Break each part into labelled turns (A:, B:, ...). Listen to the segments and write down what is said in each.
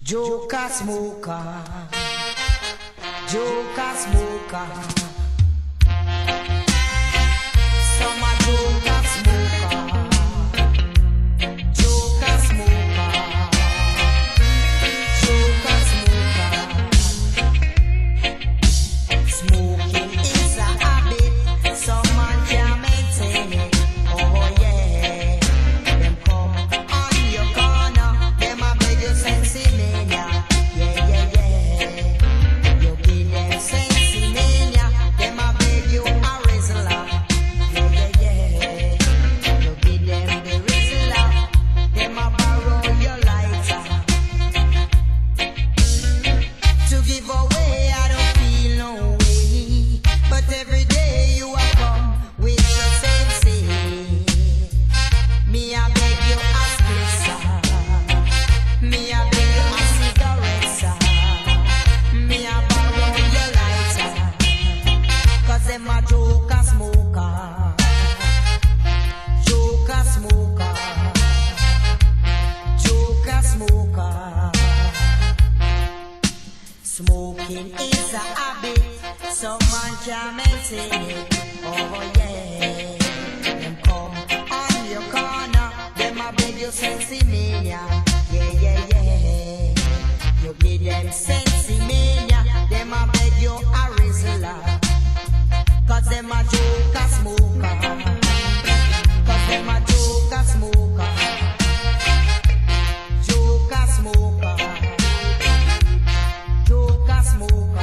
A: Joker smoker, Joker smoker. Some a Joker smoker, Joker smoker, Joker smoker. Smoking is a habit, some man can't maintain it. Oh yeah, them come on your corner, them a beg you sense mania. Yeah, yeah, yeah. You give them sense mania, them a beg you a rizzler. Yeah, yeah, yeah. You give them the rizzler, them a borrow your lighter. To give away, I don't feel no way, but every day you are come with the sense. Me a beg you a split, me a beg you a cigarette, sir. Me a borrow your lighter, cause them a Joker smoker, Joker smoker, Joker smoker. Smoking is a habit, some man can't maintain it. Oh yeah, them come on your corner, them a beg you sense mania. Yeah, yeah, yeah. You give them sense mania, them a beg you a rizzler, cause them a Joker smoker, cause them a Joker smoker, Joker smoker, Joker smoker.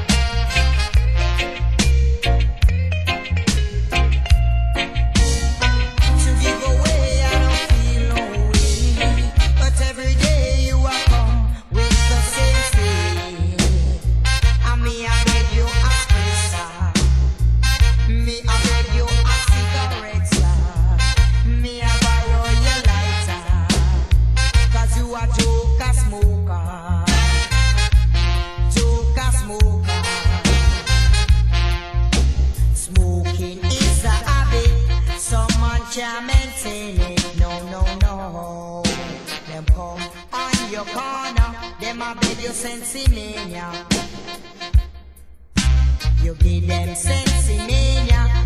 A: To give away, I don't feel no way, but every day you are come with the same thing. And me I beg you a spritzer, me I beg you a cigarette, sir. Me I borrow your lighter, cause you are Joker smoker, Joker smoker. Smoking is a habit, some man can't maintain it. No, no, no. Them come on your corner, them a beg you sense mania. You give them sense mania,